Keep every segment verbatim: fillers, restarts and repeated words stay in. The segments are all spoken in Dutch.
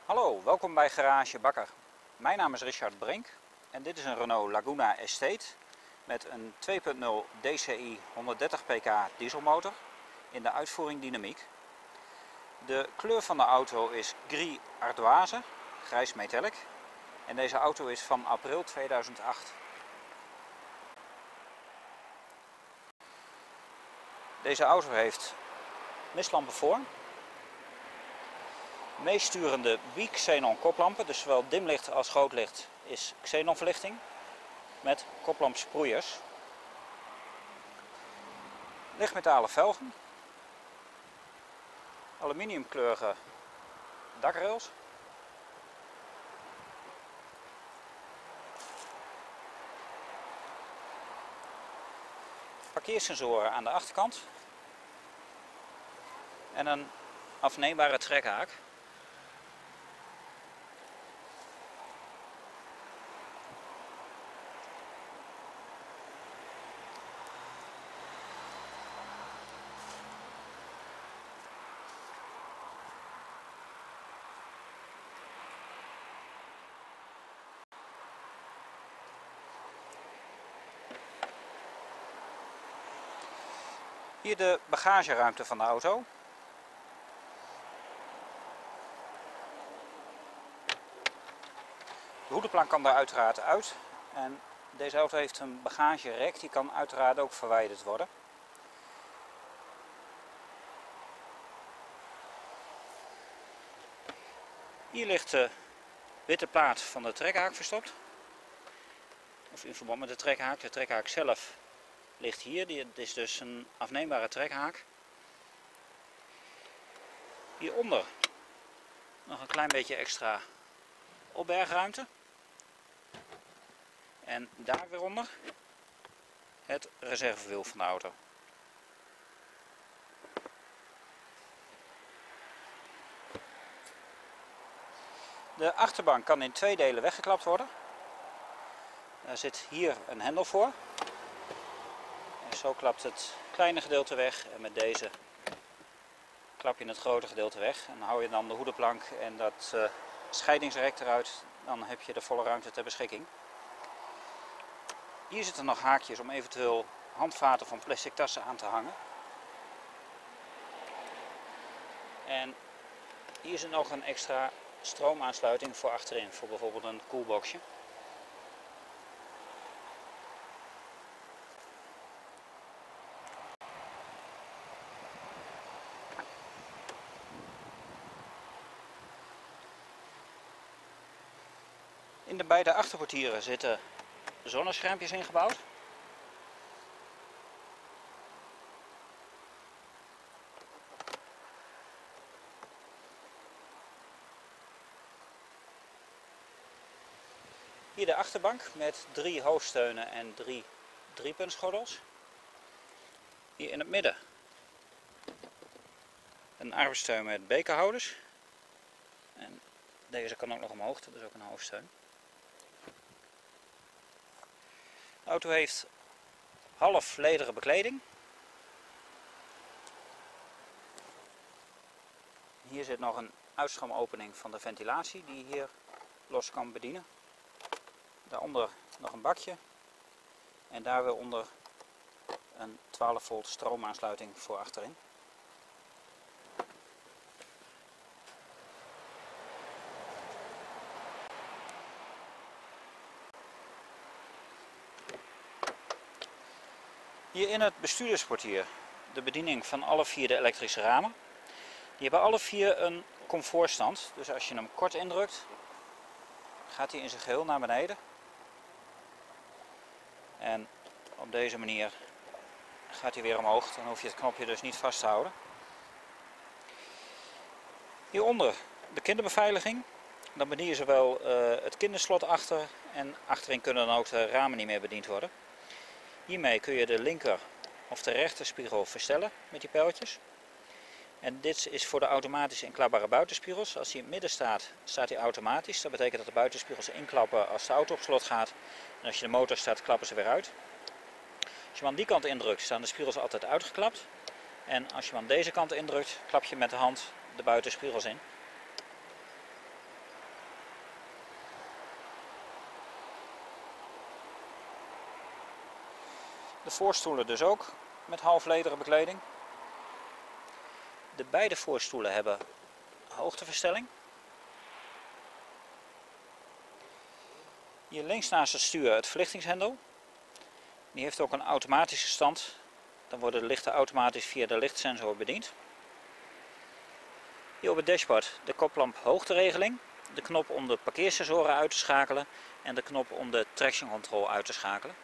Hallo, welkom bij Garage Bakker. Mijn naam is Richard Brink en dit is een Renault Laguna Estate met een twee punt nul D C I honderddertig pk dieselmotor in de uitvoering dynamiek. De kleur van de auto is gris ardoise, grijs metallic, en deze auto is van april tweeduizend acht. Deze auto heeft mistlampen voor, meesturende bi-xenon koplampen, dus zowel dimlicht als grootlicht is xenonverlichting met koplampsproeiers. Lichtmetalen velgen, aluminiumkleurige dakrails, parkeersensoren aan de achterkant en een afneembare trekhaak. Hier de bagageruimte van de auto. De hoedenplank kan daar uiteraard uit. En deze auto heeft een bagagerek, die kan uiteraard ook verwijderd worden. Hier ligt de witte plaat van de trekhaak verstopt. Of in verband met de trekhaak. De trekhaak zelf ligt hier. Dit is dus een afneembare trekhaak. Hieronder nog een klein beetje extra opbergruimte. En daar weer onder het reservewiel van de auto. De achterbank kan in twee delen weggeklapt worden. Er zit hier een hendel voor. En zo klapt het kleine gedeelte weg en met deze klap je het grote gedeelte weg. En hou je dan de hoedenplank en dat uh, scheidingsrek eruit, dan heb je de volle ruimte ter beschikking. Hier zitten nog haakjes om eventueel handvaten van plastic tassen aan te hangen. En hier zit nog een extra stroomaansluiting voor achterin, voor bijvoorbeeld een koelboxje. In de beide achterportieren zitten zonneschermpjes ingebouwd. Hier de achterbank met drie hoofdsteunen en drie driepuntsgordels. Hier in het midden een armsteun met bekerhouders. En deze kan ook nog omhoog, dat is ook een hoofdsteun. De auto heeft half lederen bekleding. Hier zit nog een uitschoomopening van de ventilatie die je hier los kan bedienen. Daaronder nog een bakje en daar weer onder een twaalf volt stroomaansluiting voor achterin. Hier in het bestuurdersportier de bediening van alle vier de elektrische ramen. Die hebben alle vier een comfortstand, dus als je hem kort indrukt gaat hij in zijn geheel naar beneden. En op deze manier gaat hij weer omhoog, dan hoef je het knopje dus niet vast te houden. Hieronder de kinderbeveiliging. Dan bedien je zowel uh, het kinderslot achter en achterin kunnen dan ook de ramen niet meer bediend worden. Hiermee kun je de linker of de rechter spiegel verstellen met die pijltjes. En dit is voor de automatisch inklapbare buitenspiegels. Als hij in het midden staat, staat hij automatisch. Dat betekent dat de buitenspiegels inklappen als de auto op slot gaat. En als je de motor staat, klappen ze weer uit. Als je hem aan die kant indrukt, staan de spiegels altijd uitgeklapt. En als je hem aan deze kant indrukt, klap je met de hand de buitenspiegels in. De voorstoelen dus ook met halflederen bekleding. De beide voorstoelen hebben hoogteverstelling. Hier links naast het stuur het verlichtingshendel. Die heeft ook een automatische stand. Dan worden de lichten automatisch via de lichtsensor bediend. Hier op het dashboard de koplamp hoogteregeling, de knop om de parkeersensoren uit te schakelen en de knop om de traction control uit te schakelen.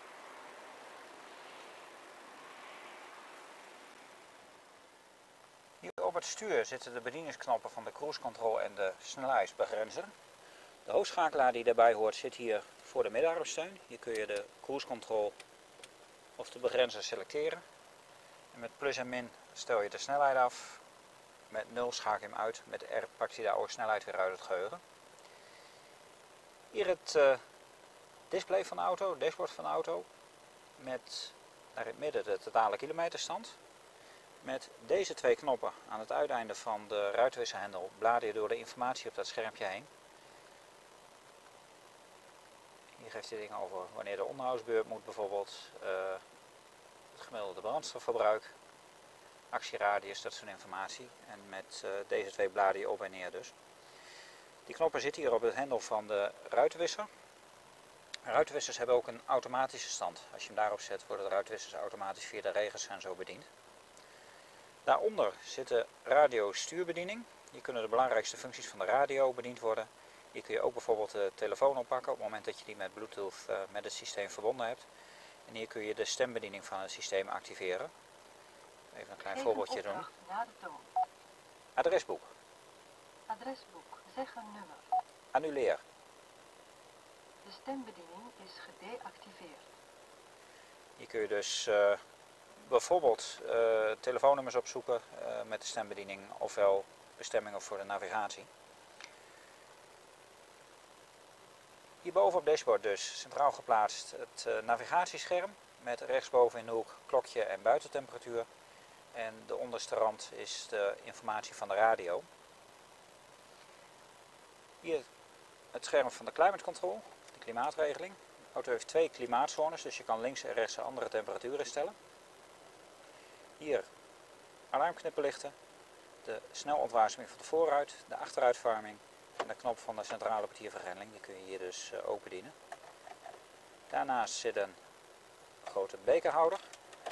Hier op het stuur zitten de bedieningsknoppen van de cruise control en de snelheidsbegrenzer. De hoogschakelaar die daarbij hoort zit hier voor de midarmsteun. Hier kun je de cruise control of de begrenzer selecteren. En met plus en min stel je de snelheid af. Met nul schakel je hem uit. Met R pakt hij de oude snelheid weer uit het geheugen. Hier het uh, display van de auto, het dashboard van de auto. Met naar het midden de totale kilometerstand. Met deze twee knoppen aan het uiteinde van de ruitwisserhendel blader je door de informatie op dat schermpje heen. Hier geeft hij dingen over wanneer de onderhoudsbeurt moet bijvoorbeeld, uh, het gemiddelde brandstofverbruik, actieradius, dat soort informatie. En met uh, deze twee blader je op en neer dus. Die knoppen zitten hier op het hendel van de ruitenwisser. Ruitenwissers hebben ook een automatische stand. Als je hem daarop zet worden de ruitenwissers automatisch via de regensensor bediend. Daaronder zit de radiostuurbediening. Hier kunnen de belangrijkste functies van de radio bediend worden. Hier kun je ook bijvoorbeeld de telefoon oppakken op het moment dat je die met Bluetooth uh, met het systeem verbonden hebt. En hier kun je de stembediening van het systeem activeren. Even een klein Geef voorbeeldje een doen. naar de toon. Adresboek. Adresboek. Zeg een nummer. Annuleer. De stembediening is gedeactiveerd. Hier kun je dus uh, bijvoorbeeld uh, telefoonnummers opzoeken uh, met de stembediening, ofwel bestemmingen voor de navigatie. Hierboven op het dashboard dus centraal geplaatst het uh, navigatiescherm met rechtsboven in de hoek klokje en buitentemperatuur. En de onderste rand is de informatie van de radio. Hier het scherm van de climate control, de klimaatregeling. De auto heeft twee klimaatzones, dus je kan links en rechts een andere temperatuur instellen. Hier alarmknipperlichten, de snelontwaarseming van de voorruit, de achteruitverwarming en de knop van de centrale portiervergrendeling. Die kun je hier dus uh, ook bedienen. Daarnaast zit een grote bekerhouder.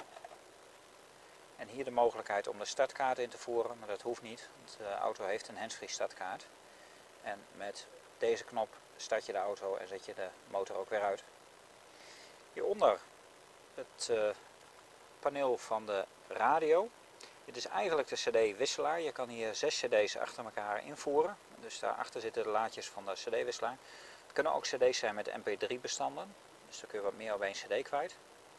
En hier de mogelijkheid om de startkaart in te voeren, maar dat hoeft niet, want de auto heeft een handsfree startkaart. En met deze knop start je de auto en zet je de motor ook weer uit. Hieronder het uh, paneel van de radio. Dit is eigenlijk de cd-wisselaar. Je kan hier zes cd's achter elkaar invoeren. Dus daarachter zitten de laadjes van de cd-wisselaar. Het kunnen ook cd's zijn met M P drie bestanden. Dus dan kun je wat meer op één cd kwijt.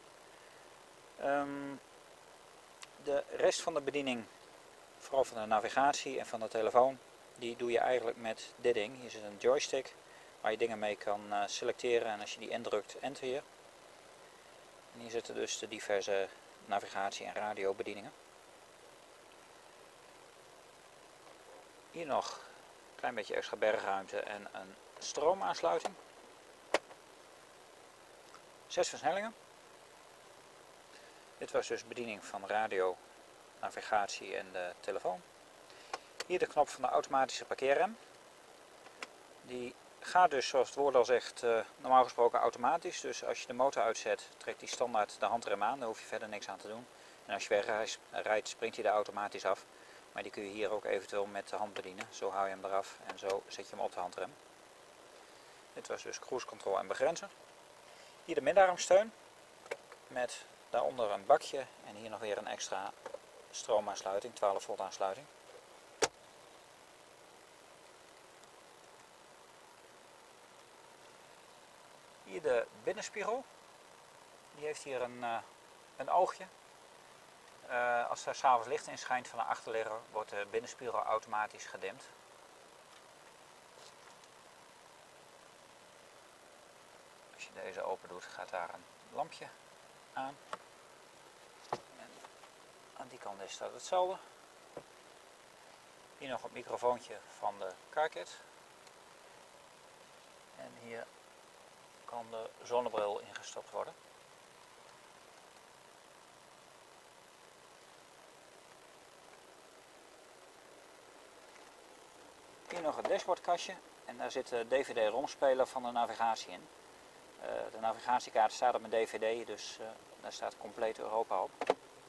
Um, de rest van de bediening, vooral van de navigatie en van de telefoon, die doe je eigenlijk met dit ding. Hier zit een joystick waar je dingen mee kan uh, selecteren en als je die indrukt, enter je. En hier zitten dus de diverse navigatie- en radiobedieningen. Hier nog een klein beetje extra bergruimte en een stroomaansluiting. Zes versnellingen. Dit was dus bediening van radio, navigatie en de telefoon. Hier de knop van de automatische parkeerrem. Die gaat dus, zoals het woord al zegt, uh, normaal gesproken automatisch. Dus als je de motor uitzet, trekt hij standaard de handrem aan. Daar hoef je verder niks aan te doen. En als je wegrijdt, springt hij er automatisch af. Maar die kun je hier ook eventueel met de hand bedienen. Zo hou je hem eraf en zo zet je hem op de handrem. Dit was dus cruise control en begrenzer. Hier de midarmsteun met daaronder een bakje en hier nog weer een extra stroomaansluiting, twaalf volt aansluiting. Hier de binnenspiegel. Die heeft hier een, uh, een oogje. Uh, als er s'avonds licht in schijnt van de achterligger, wordt de binnenspiegel automatisch gedimd. Als je deze open doet, gaat daar een lampje aan. En aan die kant is dat hetzelfde. Hier nog het microfoontje van de CarKit. En hier kan de zonnebril ingestopt worden. Hier nog het dashboardkastje en daar zit de D V D-romspeler van de navigatie in. Uh, de navigatiekaart staat op mijn D V D, dus uh, daar staat compleet Europa op.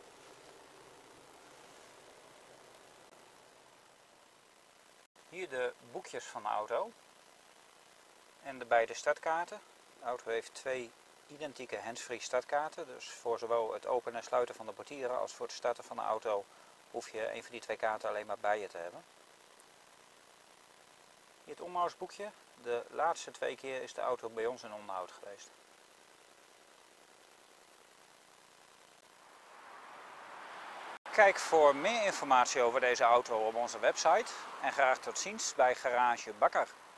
Hier de boekjes van de auto en de beide startkaarten. De auto heeft twee identieke handsfree startkaarten, dus voor zowel het openen en sluiten van de portieren als voor het starten van de auto hoef je een van die twee kaarten alleen maar bij je te hebben. Hier het onderhoudsboekje. De laatste twee keer is de auto bij ons in onderhoud geweest. Kijk voor meer informatie over deze auto op onze website en graag tot ziens bij Garage Bakker.